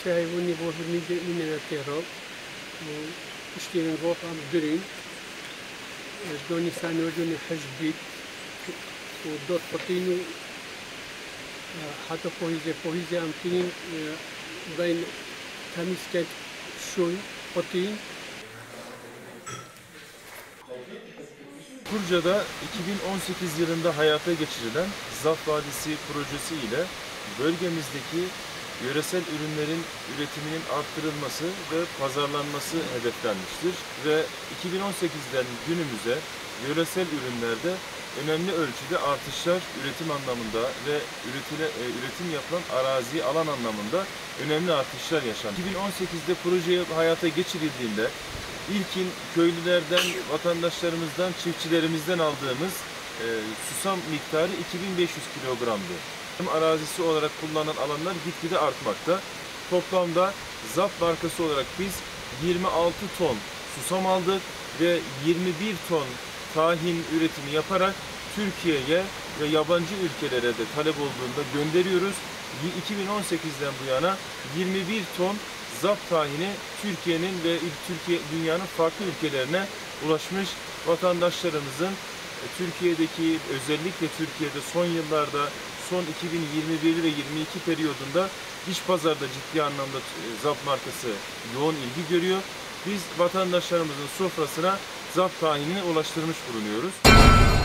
شاهبوني بوهرني من التهرب واشتري نغوط عم درين دوني ثاني ودوني حج بيت ودور قطيني حتى فوهيزي عم تنين بين تميز كانت شوي قطين. Kurca'da 2018 yılında hayata geçirilen Zaf Vadisi projesi ile bölgemizdeki yöresel ürünlerin üretiminin arttırılması ve pazarlanması hedeflenmiştir ve 2018'den günümüze yöresel ürünlerde önemli ölçüde artışlar üretim anlamında ve üretim yapılan arazi alan anlamında önemli artışlar yaşandı. 2018'de proje hayata geçirildiğinde İlkin köylülerden, vatandaşlarımızdan, çiftçilerimizden aldığımız susam miktarı 2500 kilogramdı. Arazisi olarak kullanılan alanlar gitgide artmakta. Toplamda Zaf markası olarak biz 26 ton susam aldık ve 21 ton tahin üretimi yaparak Türkiye'ye ve yabancı ülkelere de talep olduğunda gönderiyoruz. 2018'den bu yana 21 ton Zaf tahini Türkiye'nin ve dünyanın farklı ülkelerine ulaşmış. Vatandaşlarımızın Türkiye'deki, özellikle Türkiye'de son yıllarda, son 2021 ve 2022 periyodunda iç pazarda ciddi anlamda Zaf markası yoğun ilgi görüyor. Biz vatandaşlarımızın sofrasına Zaf tahinini ulaştırmış bulunuyoruz.